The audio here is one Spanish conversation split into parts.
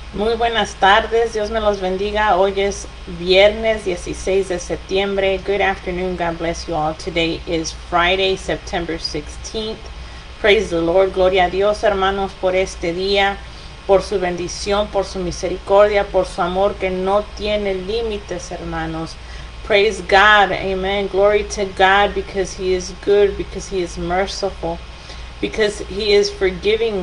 Muy buenas tardes, Dios me los bendiga. Hoy es viernes 16 de septiembre. Good afternoon, God bless you all. Today is Friday, September 16th. Praise the Lord, gloria a Dios, hermanos, por este día, por su bendición, por su misericordia, por su amor que no tiene límites, hermanos. Praise God, amen. Glory to God, because He is good, because He is merciful, because He is forgiving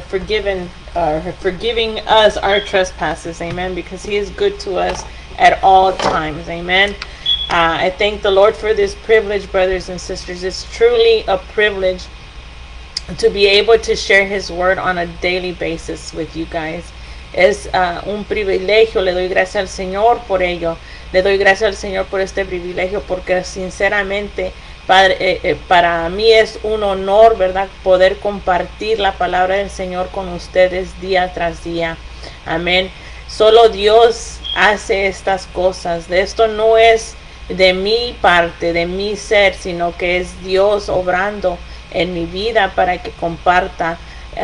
us our trespasses, amen, because He is good to us at all times, amen. I thank the Lord for this privilege, brothers and sisters. It's truly a privilege to be able to share His word on a daily basis with you guys. Es un privilegio. Le doy gracias al Señor por ello. Le doy gracias al Señor por este privilegio, porque sinceramente para mí es un honor, ¿verdad?, poder compartir la palabra del Señor con ustedes día tras día. Amén. Solo Dios hace estas cosas. De esto no es de mi parte, de mi ser, sino que es Dios obrando en mi vida para que comparta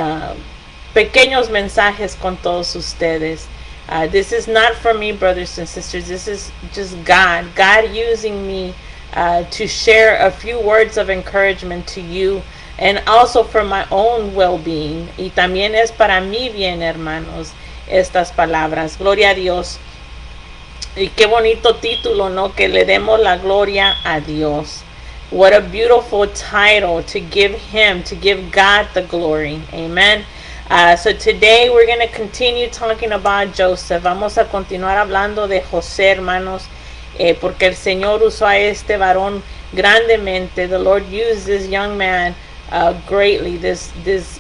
pequeños mensajes con todos ustedes. This is not for me, brothers and sisters. This is just God using me to share a few words of encouragement to you, and also for my own well-being. Y también es para mi bien, hermanos, estas palabras. Gloria a Dios. Y qué bonito título, ¿no? Que le demos la gloria a Dios. What a beautiful title to give Him, to give God the glory. Amen. So today we're going to continue talking about Joseph. Vamos a continuar hablando de José, hermanos, porque el Señor usó a este varón grandemente. The Lord used this young man greatly. This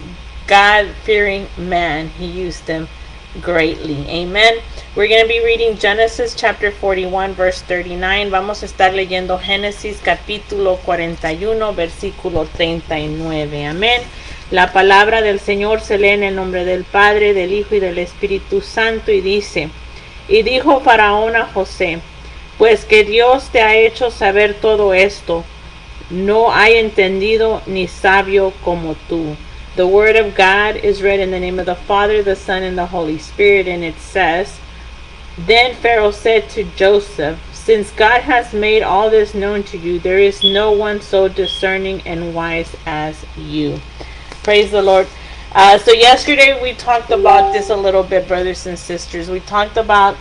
God-fearing man, He used him greatly. Amen. We're going to be reading Genesis chapter 41 verse 39. Vamos a estar leyendo Génesis capítulo 41 versículo 39. Amén. La palabra del Señor se lee en el nombre del Padre, del Hijo y del Espíritu Santo, y dice: Y dijo Faraón a José: Pues que Dios te ha hecho saber todo esto, no hay entendido ni sabio como tú. The word of God is read in the name of the Father, the Son, and the Holy Spirit, and it says, Then Pharaoh said to Joseph, Since God has made all this known to you, there is no one so discerning and wise as you. Praise the Lord. So yesterday we talked about this a little bit, brothers and sisters. We talked about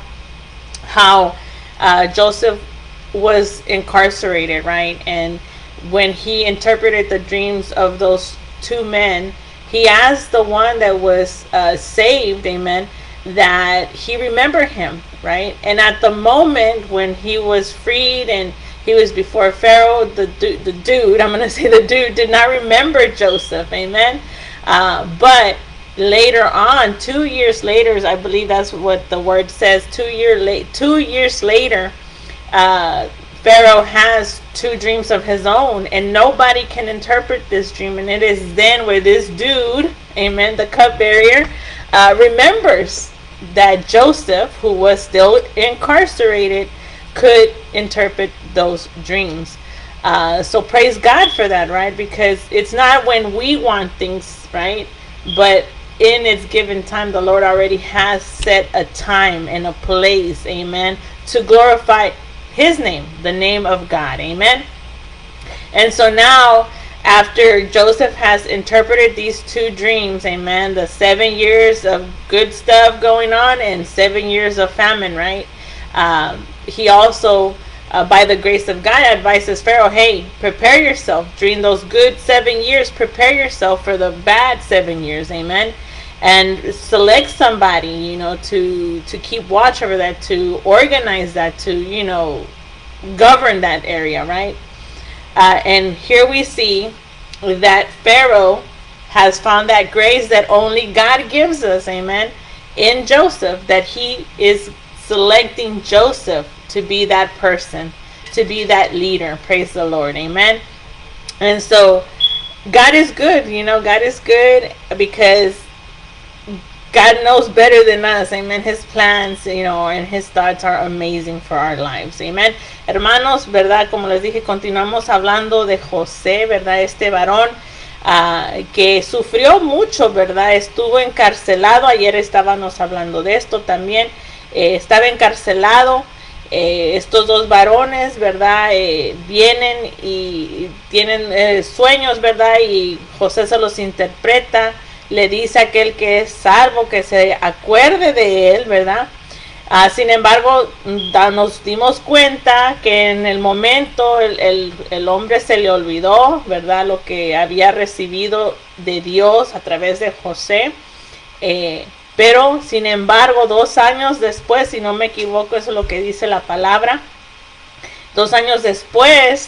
how Joseph was incarcerated, right? And when he interpreted the dreams of those two men, he asked the one that was saved, amen, that he remembered him, right? And at the moment when he was freed and he was before Pharaoh, the dude, I'm going to say the dude, did not remember Joseph, amen. But later on, 2 years later, I believe that's what the word says, 2 years later, Pharaoh has two dreams of his own, and nobody can interpret this dream. And it is then where this dude, amen, the cupbearer, remembers that Joseph, who was still incarcerated, could interpret those dreams. So praise God for that, right? Because it's not when we want things, right? But in its given time, the Lord already has set a time and a place, amen, to glorify His name, the name of God, amen. And so now, after Joseph has interpreted these two dreams, amen, the 7 years of good stuff going on and 7 years of famine, right? He also, by the grace of God, advises Pharaoh, hey, prepare yourself. During those good 7 years, prepare yourself for the bad 7 years, amen. And select somebody, you know, to keep watch over that, to organize that, to, govern that area, right? And here we see that Pharaoh has found that grace that only God gives us, amen, in Joseph, that he is selecting Joseph to be that person, to be that leader. Praise the Lord, amen. And so God is good, God is good because God knows better than us, amen. His plans, and His thoughts are amazing for our lives, amen. Hermanos, verdad, como les dije, continuamos hablando de José, verdad, este varón que sufrió mucho, ¿verdad? Estuvo encarcelado, ayer estábamos hablando de esto también, estaba encarcelado. Estos dos varones, ¿verdad? Vienen y tienen sueños, ¿verdad? Y José se los interpreta, le dice a aquel que es salvo que se acuerde de él, ¿verdad? Sin embargo, nos dimos cuenta que en el momento el hombre se le olvidó, ¿verdad? Lo que había recibido de Dios a través de José. Pero, sin embargo, 2 años después, si no me equivoco, eso es lo que dice la palabra. 2 años después,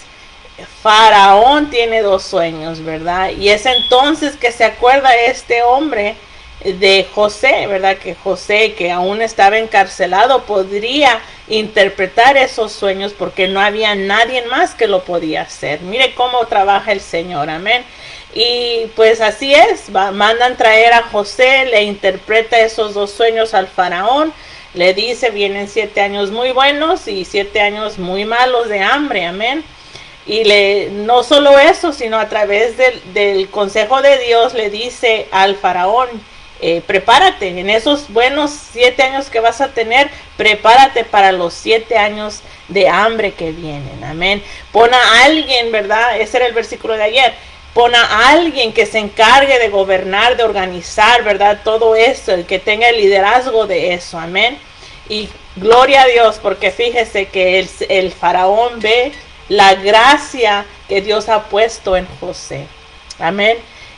Faraón tiene 2 sueños, ¿verdad? Y es entonces que se acuerda este hombre de José, ¿verdad? Que José, que aún estaba encarcelado, podría interpretar esos sueños porque no había nadie más que lo podía hacer. Mire cómo trabaja el Señor, amén. Y pues así es, mandan traer a José, le interpreta esos 2 sueños al faraón, le dice, vienen 7 años muy buenos y 7 años muy malos de hambre, amén. Y no solo eso, sino a través del consejo de Dios le dice al faraón, prepárate, en esos buenos 7 años que vas a tener, prepárate para los 7 años de hambre que vienen, amén. Pon a alguien, ¿verdad? Ese era el versículo de ayer. Pon a alguien que se encargue de gobernar, de organizar, ¿verdad? Todo eso, el que tenga el liderazgo de eso, amén. Y gloria a Dios, porque fíjese que el faraón ve la gracia que Dios ha puesto en José, amén.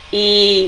Y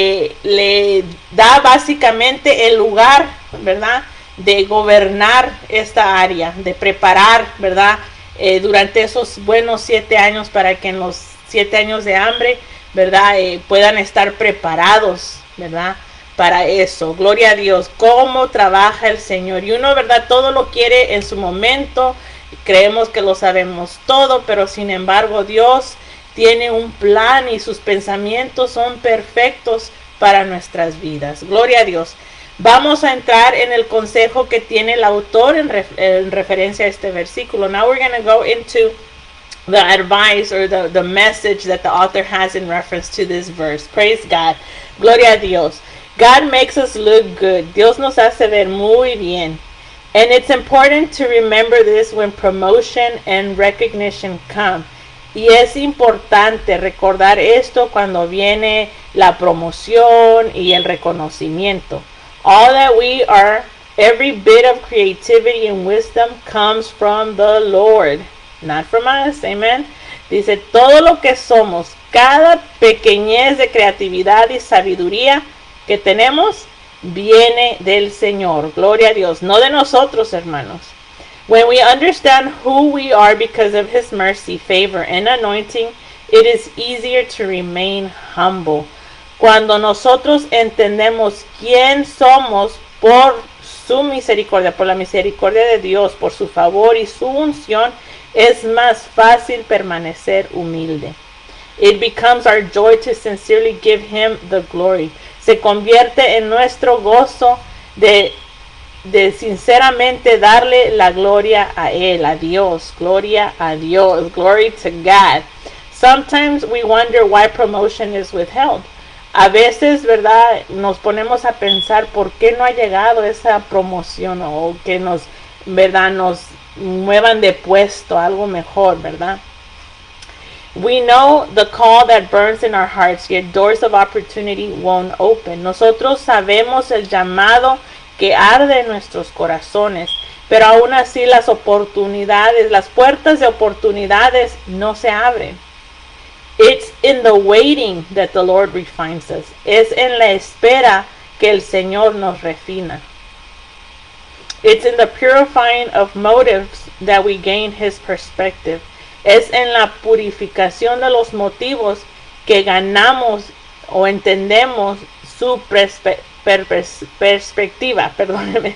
le da básicamente el lugar, ¿verdad? De gobernar esta área, de preparar, ¿verdad? Durante esos buenos 7 años para que en los 7 años de hambre, ¿verdad? Puedan estar preparados, ¿verdad? Para eso. Gloria a Dios. Cómo trabaja el Señor. Y uno, ¿verdad? Todo lo quiere en su momento. Creemos que lo sabemos todo, pero sin embargo Dios tiene un plan y sus pensamientos son perfectos para nuestras vidas. Gloria a Dios. Vamos a entrar en el consejo que tiene el autor en referencia a este versículo. Now we're going to go into the advice or the message that the author has in reference to this verse. Praise God. Gloria a Dios. God makes us look good. Dios nos hace ver muy bien. And it's important to remember this when promotion and recognition come. Y es importante recordar esto cuando viene la promoción y el reconocimiento. All that we are, every bit of creativity and wisdom comes from the Lord. Not from us, amen. Dice, todo lo que somos, cada pequeñez de creatividad y sabiduría que tenemos, viene del Señor. Gloria a Dios, no de nosotros, hermanos. When we understand who we are because of His mercy, favor, and anointing, it is easier to remain humble. Cuando nosotros entendemos quién somos por su misericordia, por la misericordia de Dios, por su favor y su unción, es más fácil permanecer humilde. It becomes our joy to sincerely give Him the glory. Se convierte en nuestro gozo de sinceramente darle la gloria a Él, a Dios. Gloria a Dios. Glory to God. Sometimes we wonder why promotion is withheld. A veces, ¿verdad? Nos ponemos a pensar por qué no ha llegado esa promoción o que nos, ¿verdad? Nos muevan de puesto, algo mejor, ¿verdad? We know the call that burns in our hearts, yet doors of opportunity won't open. Nosotros sabemos el llamado que arde en nuestros corazones, pero aún así las oportunidades, las puertas de oportunidades no se abren. It's in the waiting that the Lord refines us. Es en la espera que el Señor nos refina. It's in the purifying of motives that we gain His perspective. Es en la purificación de los motivos que ganamos o entendemos su perspectiva. Perdóneme.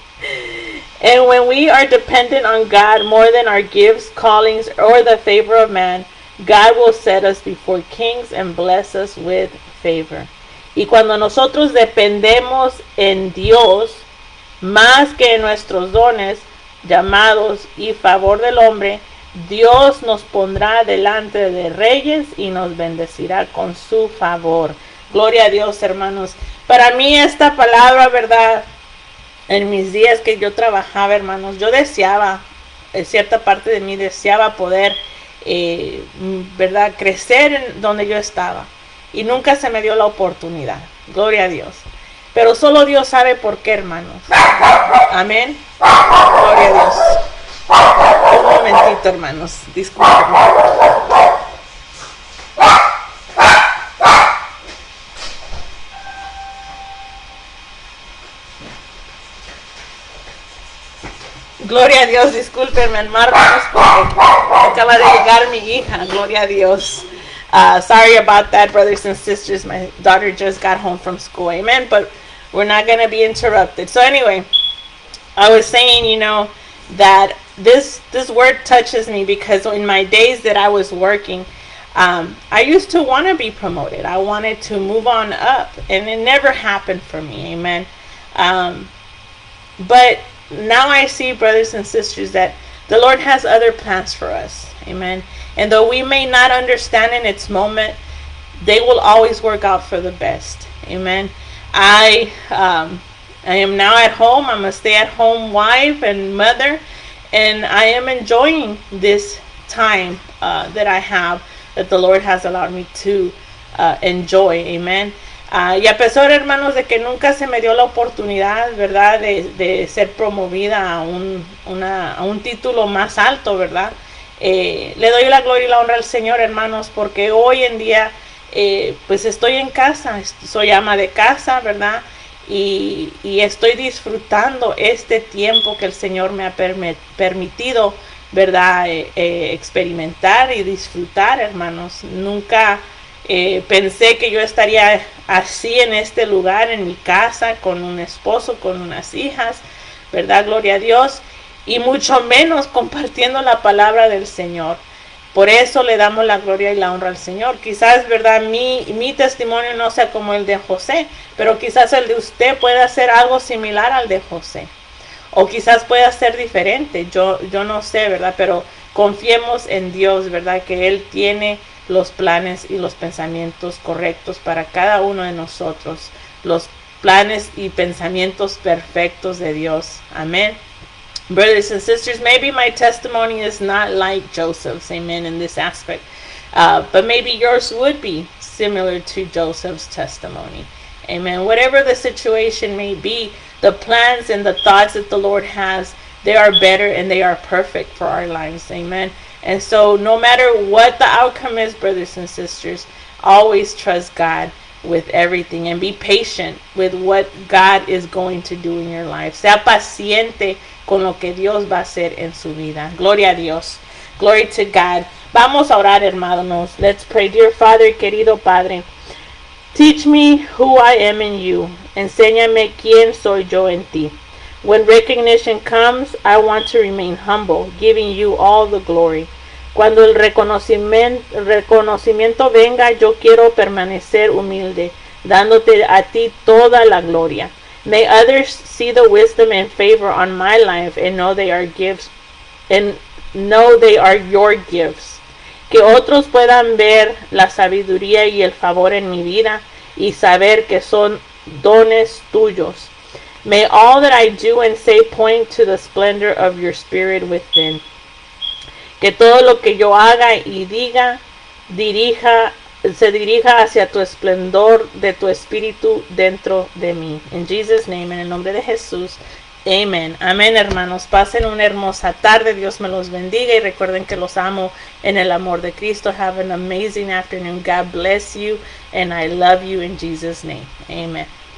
And when we are dependent on God more than our gifts, callings, or the favor of man, God will set us before kings and bless us with favor. Y cuando nosotros dependemos en Dios más que en nuestros dones, llamados y favor del hombre, Dios nos pondrá delante de reyes y nos bendecirá con su favor. Gloria a Dios, hermanos. Para mí esta palabra, ¿verdad? En mis días que yo trabajaba, hermanos, yo deseaba, en cierta parte de mí deseaba poder, ¿verdad? Crecer en donde yo estaba. Y nunca se me dio la oportunidad. Gloria a Dios. Pero solo Dios sabe por qué, hermanos. Amén. Gloria a Dios. Un momentito, hermanos. Discúlpenme. Gloria a Dios, discúlpenme, hermanos, porque acaba de llegar mi hija. Gloria a Dios. Sorry about that, brothers and sisters. My daughter just got home from school. Amen. But we're not going to be interrupted. So anyway, I was saying, you know, that this word touches me because in my days that I was working, I used to want to be promoted. I wanted to move on up, and it never happened for me. Amen. But now I see, brothers and sisters, that the Lord has other plans for us. Amen. And though we may not understand in its moment, they will always work out for the best. Amen. I am now at home. I'm a stay-at-home wife and mother, and I am enjoying this time that I have, that the Lord has allowed me to enjoy. Amen. Y a pesar, hermanos, de que nunca se me dio la oportunidad, ¿verdad?, de ser promovida a un título más alto, ¿verdad? Le doy la gloria y la honra al Señor, hermanos, porque hoy en día, pues estoy en casa, soy ama de casa, ¿verdad? Y estoy disfrutando este tiempo que el Señor me ha permitido, ¿verdad?, experimentar y disfrutar, hermanos. Nunca pensé que yo estaría así en este lugar, en mi casa, con un esposo, con unas hijas, ¿verdad? Gloria a Dios. Y mucho menos compartiendo la palabra del Señor. Por eso le damos la gloria y la honra al Señor. Quizás, ¿verdad?, mi testimonio no sea como el de José, pero quizás el de usted pueda ser algo similar al de José. O quizás pueda ser diferente, yo no sé, ¿verdad? Pero confiemos en Dios, ¿verdad? Que Él tiene los planes y los pensamientos correctos para cada uno de nosotros. Los planes y pensamientos perfectos de Dios. Amén. Brothers and sisters, maybe my testimony is not like Joseph's, amen, in this aspect. But maybe yours would be similar to Joseph's testimony. Amen. Whatever the situation may be, the plans and the thoughts that the Lord has, they are better and they are perfect for our lives. Amen. And so no matter what the outcome is, brothers and sisters, always trust God with everything and be patient with what God is going to do in your life. Sea paciente con lo que Dios va a hacer en su vida. Gloria a Dios. Glory to God. Vamos a orar, hermanos. Let's pray. Dear Father, querido Padre, teach me who I am in you. Enséñame quién soy yo en ti. When recognition comes, I want to remain humble, giving you all the glory. Cuando el reconocimiento venga, yo quiero permanecer humilde, dándote a ti toda la gloria. May others see the wisdom and favor on my life and know they are gifts, and know they are your gifts. Que otros puedan ver la sabiduría y el favor en mi vida y saber que son dones tuyos. May all that I do and say point to the splendor of your spirit within. Que todo lo que yo haga y diga se dirija hacia tu esplendor de tu espíritu dentro de mí. In Jesus' name, en el nombre de Jesús. Amén. Amén, hermanos. Pasen una hermosa tarde. Dios me los bendiga y recuerden que los amo en el amor de Cristo. Have an amazing afternoon. God bless you and I love you in Jesus' name. Amen.